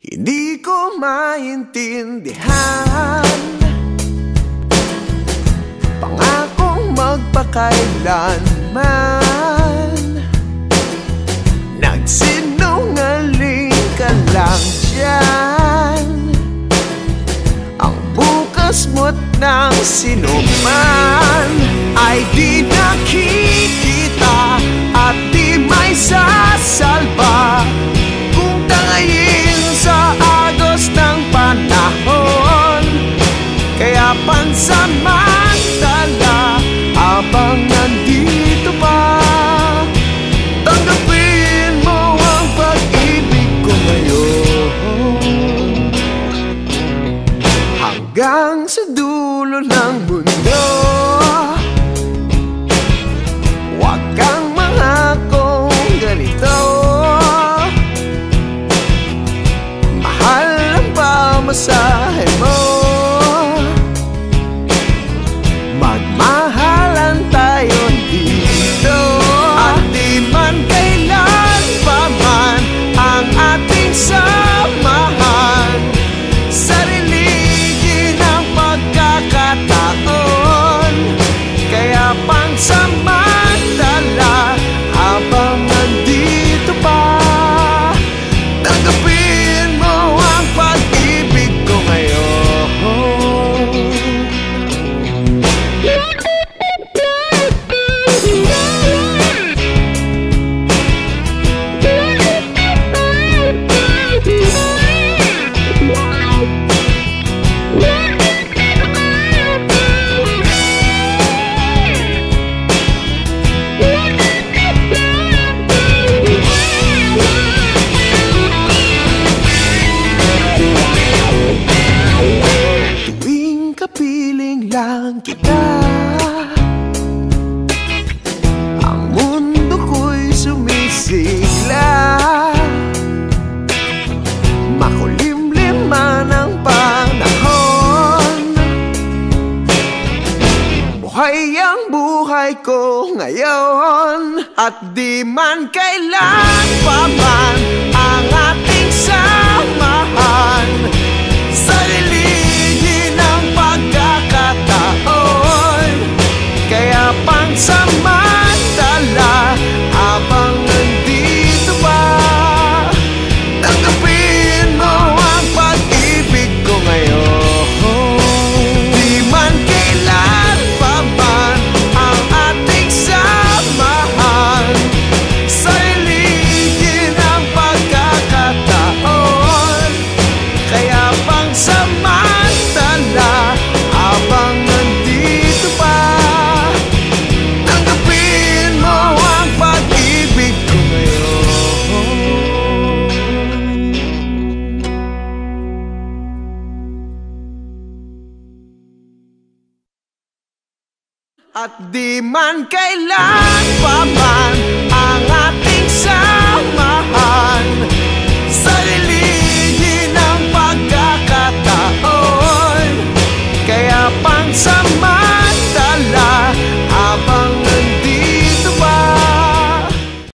Hindi ko maintindihan, pangakong magpakailanman. Nagsinungaling ka lang dyan. Ang bukas mo't ng sinuman ay di nakikita at di may sasalba kung tangayin sa agos ng panahon. Kaya pansamantala habang nandito pa, tanggapin mo ang pag-ibig ko ngayon. Hanggang sa dulo ng mundo, huwag kang mangakong ganito. Mahal ang pamasahe mo, magmahalan tayo dito. At di man kailan pa man ang ating samahan, sariligi ng pagkakataon. Kaya pansamantala habang nandito pa, tanggapin mo ang pag-ibig ko ngayon. Tuwing kapiling lang kita, ang mundo ko'y sumisigla. Makulimlim man ang panahon, buhay ang buhay ko ngayon. At di man kailan pa man ang ating samahan, sariligi ng pagkakataon. Kaya pansamantala habang nandito pa, tanggapin mo ang pag-ibig ko ngayon. Di man kailan pa man ang ating samahan, sariligi ng pagkakataon. Kaya pansamantala habang nandito pa, tanggapin mo ang pag-ibig ko ngayon. At di man kailan pa man